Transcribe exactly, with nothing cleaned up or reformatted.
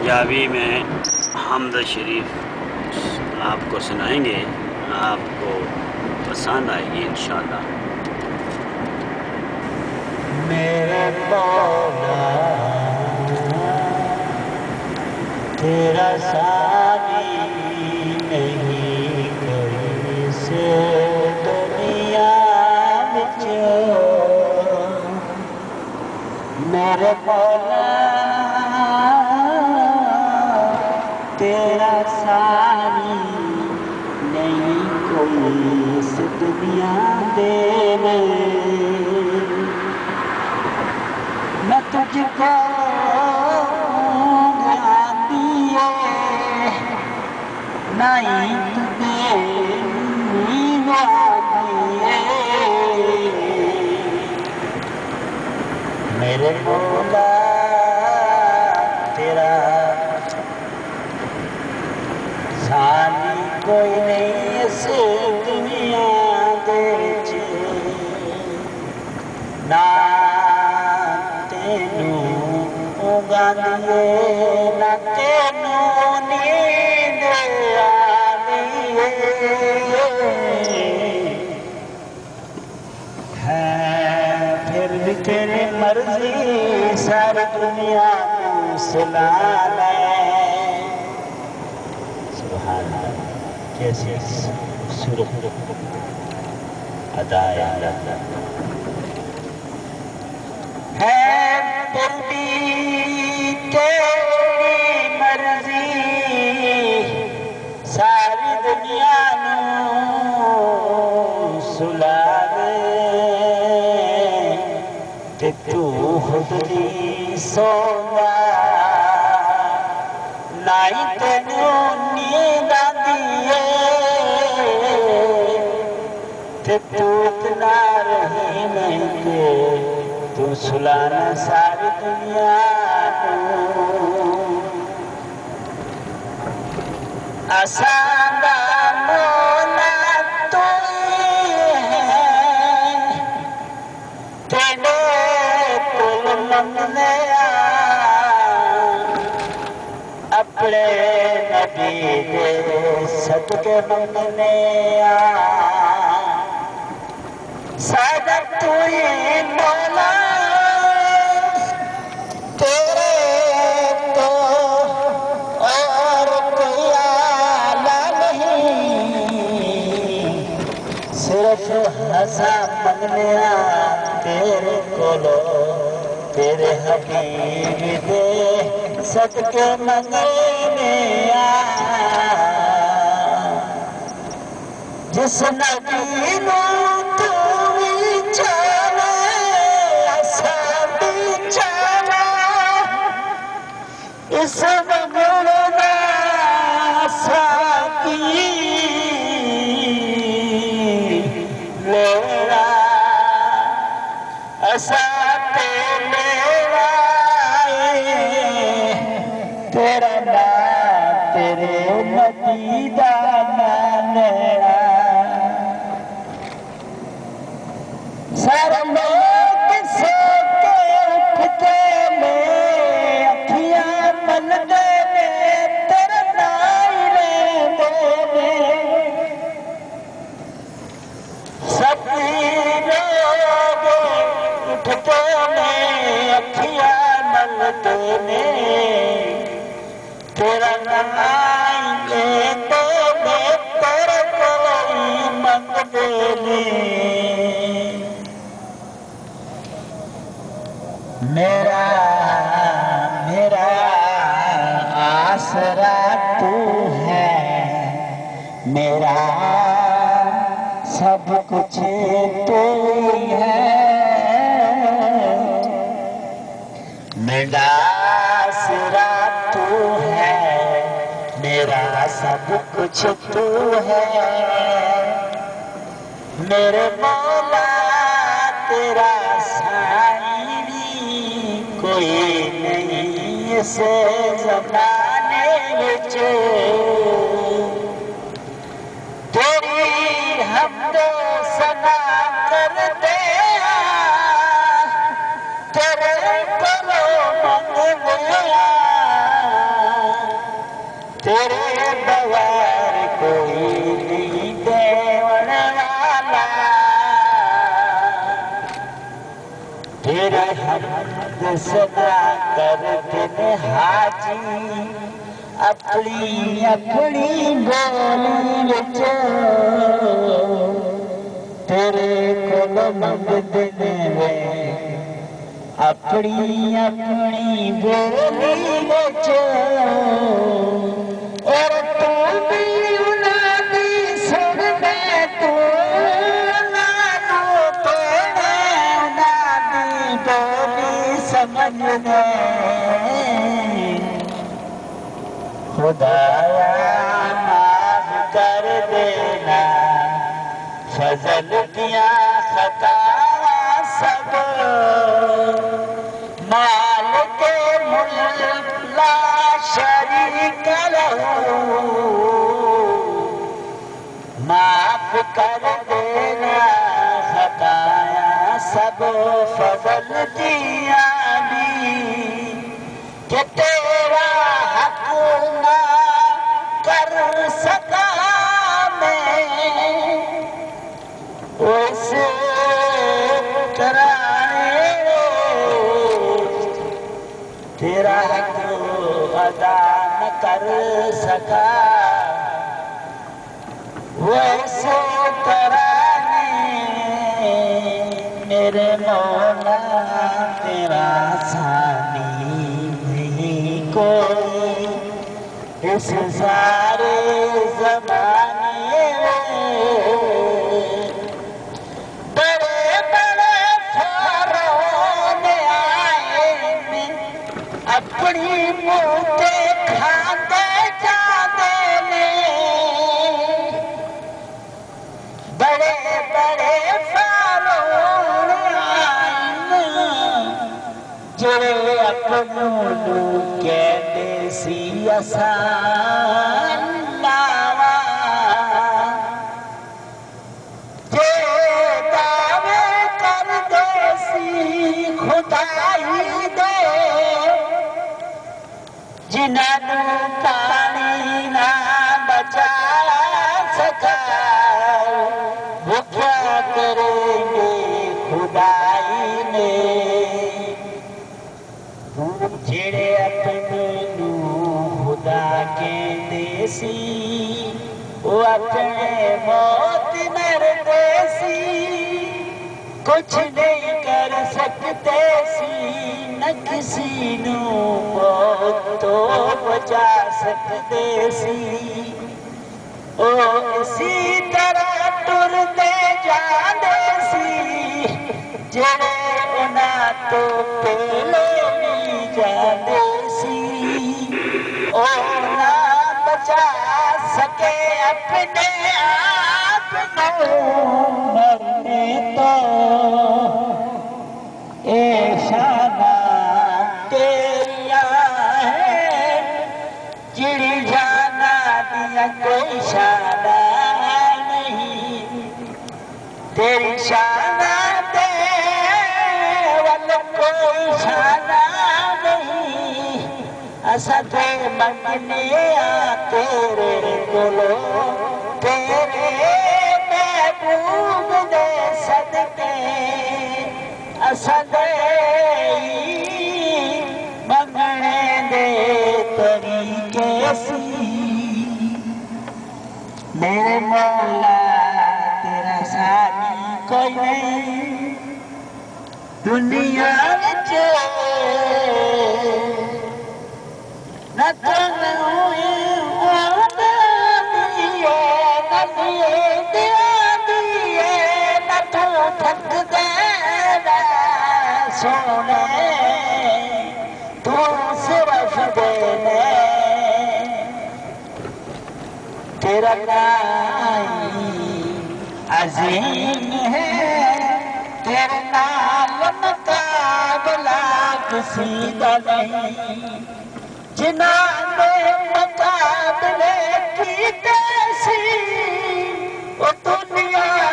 پنجابی میں حمد شریف آپ کو سنائیں گے، آپ کو پسند آئے گی انشاءاللہ۔ میرے مولا تیرا ثانی نہیں کوئی سے دنیا وچ، میرے مولا تیرا ثانی نہیں کوئی اس دنیا دے میں، میں تجھ کو آتی ہے نہیں تجھے نیند آتی ہے، میرے مولا تیرا ثانی کوئی نہیں اس دنیا دے وچ، نہ تینوں اگاندیے نہ تینوں نیند آندی ہے، پھر بھی تیری مرضی ساری دنیا کو سلا لے۔ سبحان اللہ، کیسی خوبصورت ادا ہے، ہے پھر بھی تیری مرضی ساری دنیا نو سلا دے، تے تو خود نہیں سونا نائی تینوں نیند آندی ہے، تے تو اتنا رحیم ہے کہ تو سلانا ساری دنیا کو، آسان دا مولا تو ہے، تیرے کول منگنے اپنے نبی دے صدقے منگنے سادہ تو ہی مولا، تیرے تو اور کوئی آلہ نہیں، صرف ہسا منگنے تیرے کولو، تیرے حبیب دے صدقے منگنے جس نبی نو تو بھی چاہنا اساں بھی چاہنا، اس منگنا ساکی لینا اساں تے لینا، تیرا نام تیرے نبی دا نام لینا، سارے لوگ سو کے اٹھتے میں اکھیاں ملتے میں تیرا نام لیندے میں، سب لوگ اٹھتے میں اکھیاں ملتے میں تیرا نام لیندے میں، تیرے کوئی منگدے نہیں، میرا میرا آسرا تو ہے، میرا سب کچھ تو ہی ہے، میرا آسرا تو ہے، میرا سب کچھ تو ہے، میرے مولا تیرا سائی بھی کوئی نہیں اس زمانے وچ، تیری حمد و ثنا کردے تیرے کولوں منگدے تیرے بغیر کوئی نہیں دیون والا، تیرے حمد سنا کرتے نے حاجی اپنی اپنی بولی وچ، تیرے کول منگدے نے اپنی اپنی بولی وچ، اور تو بھی انہاں دی سن دے، تو انہاں نوں پیڑے انہاں دی بولی سمجھ دے، خدایا معاف کر دینا فضل دیاں خطاواں سب، مالک ملک لا شریک لہو، معاف کر دینا خطایا سب فضل دیاں دی، کہ تیرا حق نہ کر سکا میں اس طرح، تیرا حق ادا نہ کر سکا وہ اس طرح میرے مولا، تیرا ثانی نہیں کوئی اس سارے زمانے میں، بڑے بڑے فارون آئے میں اپنی موتے کھاندے جاندے نے، بڑے بڑے فارون آئے میں جڑے اپنوں نوں کہندے سی اساں لاواں، جے دعوے کردے سی خدائی دے، جنہاں نوں پانی نہ بچا سکا، وہ کیا کریں گے خدائی نے، جڑے اپنے نوں خدا کہندے سی وہ اپنے موت مردے سی، کچھ نہیں کر سکتے سی، نہ کسی نوں موت تو بچا سکتے سی، او اسی طرح ٹردے جاندے سی جڑے انہاں تو پہلے بھی جاندے سی، او نہ بچا سکے اپنے آپ کو مرنے تو، اے شانہ تیریاں ہیں جڑی جانا دیا کوئی شانہ نہیں، تیری شانہ دے ول کوئی شانہ نہیں، اساں تے منگنے آ تیرے کولو، تیرے محبوب دے صدقے اساں دے منگنے دے طریقے سی، میرے مولا تیرا ثانی کوئی نہیں دنیا وچ، نہ تن ہوئی سونے تو صرف دینے تیرا نام عظیم ہے، تیرے نام مقابلہ کسی کا نہیں، جنہاں نے مقابلے کیتے سی وہ دنیا